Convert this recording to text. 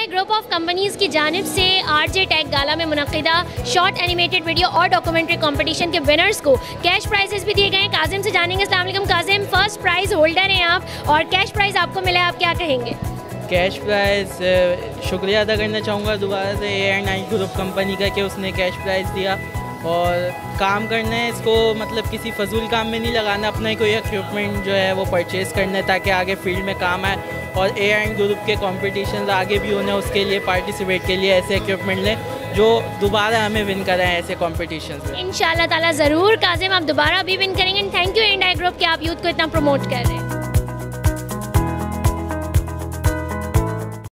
I group of companies की जानिब से RJ Tech गाला में मुनक़िदा शॉर्ट एनिमेटेड वीडियो और डॉक्यूमेंट्री कंपटीशन के विनर्स को कैश प्राइजेस भी दिए गए हैं। काजिम से जानेंगे। अस्सलाम वालेकुम काजिम, फर्स्ट प्राइज़ होल्डर हैं आप और कैश प्राइज़ आपको मिला है, आप क्या कहेंगे? कैश प्राइज़ शुक्रिया अदा करना चाहूँगा दोबारा से A&I ग्रुप कंपनी का कि उसने कैश प्राइज़ दिया। और काम करना है इसको, मतलब किसी फजूल काम में नहीं लगाना, अपना ही कोई इक्विपमेंट जो है वो परचेज़ करना है ताकि आगे फील्ड में काम आए और A&I ग्रुप के कॉम्पिटिशन आगे भी होने, उसके लिए पार्टिसिपेट के लिए ऐसे इक्विपमेंट लें जो दोबारा हमें विन कराएं ऐसे कॉम्पिटिशन। इंशाल्लाह ताला ज़रूर काजिम आप दोबारा भी विन करेंगे। थैंक यू A&I ग्रुप कि आप यूथ को इतना प्रमोट कर रहे हैं।